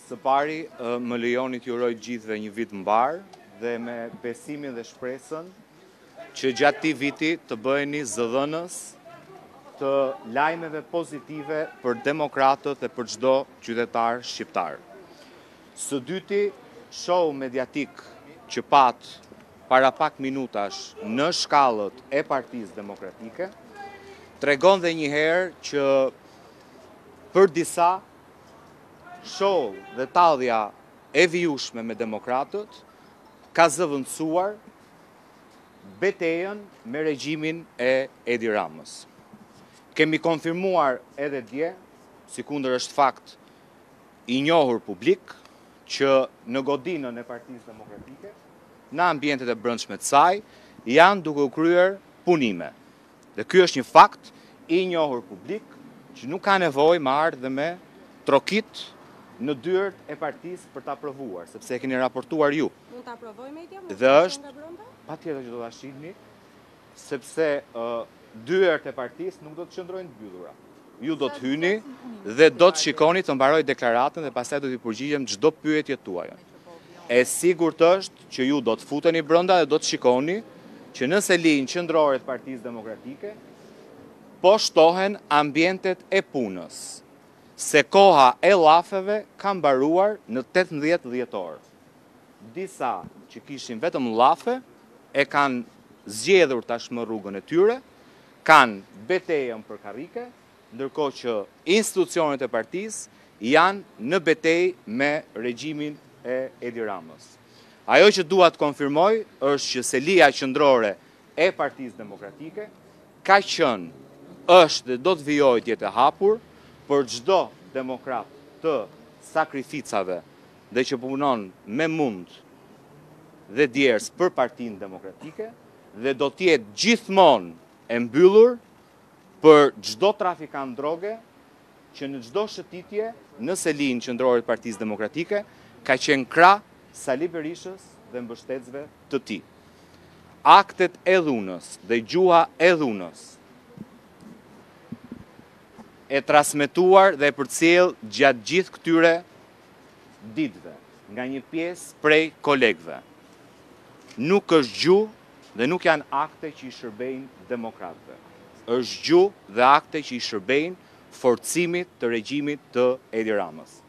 Së pari, më lejoni t'ju uroj gjithëve një vit mbar dhe me besimin dhe shpresën që gjatë këtij viti të bëheni zëdhënës të lajmeve pozitive për demokratët dhe për çdo qytetar shqiptar. Së dyti, show mediatik që pat para pak minutash në shkallët e Partisë Demokratike tregon dhe një herë që për Disa show dhe tallja e vijueshme me demokratët ka zëvendësuar betejen me regjimin e Edi Ramës. Kemi konfirmuar edhe dje, sikundër është fakt i njohur publik, që në godinën e Partisë Demokratike, në ambientet e brendshme të saj, janë duke u kryer punime. Dhe ky është një fakt i njohur publik që nuk ka nevojë me ardhë dhe me trokit në Dyert e Partisë për ta provuar, sepse e keni raportuar ju. Mund ta provoj media? Dhe është patjetër që do ta shihni, sepse Dyert e Partisë nuk do të qëndrojnë mbyllura. Ju do të hyni dhe do të shikoni të mbaroj deklaratën dhe pastaj do t'i përgjigjem çdo pyetje tuaja. E sigurt është që ju do të futeni brenda dhe do të shikoni që në selin qendrore të Partisë Demokratike po shtohen ambientet e punës, se koha e llafeve ka mbaruar në 18 dhjetor. Disa që kishin vetëm llafe e kanë zgjedhur tashmë rrugën e tyre, kanë betejen për karrike, ndërkohë që institucionet e Partisë janë në betejë me regjimin e Edi Ramës. Ajo që dua të konfirmoj është që selia qendrore e Partisë Demokratike ka qenë, është dhe do të vijojë të jetë e hapur për çdo demokrat të sakrificave dhe që punon me mund dhe djers për Partinë Demokratike dhe do të jetë gjithmonë e mbyllur për çdo trafikant droge që në çdo shëtitje në selin qendrore të Partisë Demokratike ka qenë krah Sali Berishës dhe mbështetësve të tij. Aktet e dhunës dhe gjuha e dhunës e transmetuar dhe e përcjell gjatë gjithë këtyre ditëve nga një pjesë prej kolegëve. Nuk është gjuhë dhe nuk janë akte që i shërbejnë demokratëve. Është gjuhë dhe akte që i shërbejnë forcimit të regjimit të Edi Ramës.